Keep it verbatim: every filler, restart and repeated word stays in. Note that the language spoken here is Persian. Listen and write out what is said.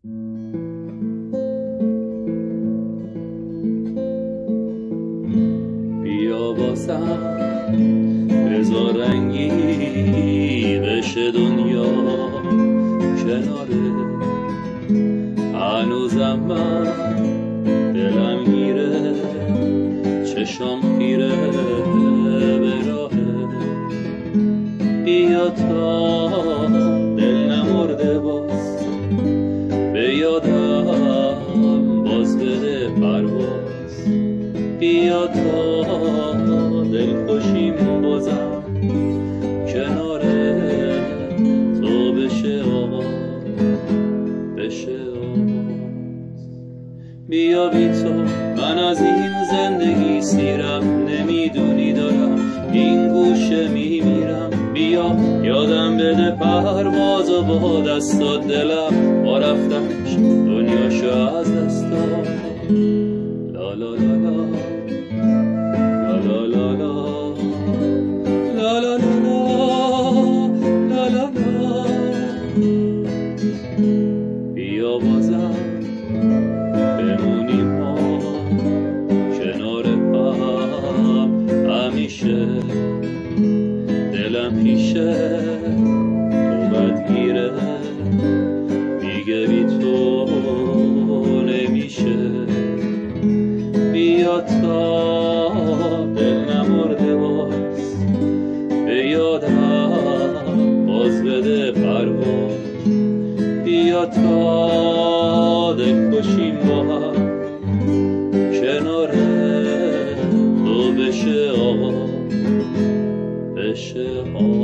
بیا باسم بذار رنگی بشه دنیا کناره، هنوزم من دلم گیره چشم خیره به راهه. بیا تا دل نمرده باز به یادم باز بده پرواز. بیا تا دل خوشیم بازم کنار تو بشه آواز بشه آواز. بیا بی تو من از این زندگی سیرم، نمیدونی دارم این گوشه میمیرم. بیا یادم بده پرواز و با دستات دلم با رفتنش دنیاشو از دستم. لا لا لا لا لا لا لا لا لا لا لا لا. بیا بازم بمونیم ما کنار هم همیشه، دلم پیشه تو بدگیره دیگه بی تو نمیشه. بیا تا دل نمرده باز به یادم باز بده پرواز. بیا تا دل خوشیم با هم کنار تو بشه آواز بشه آواز.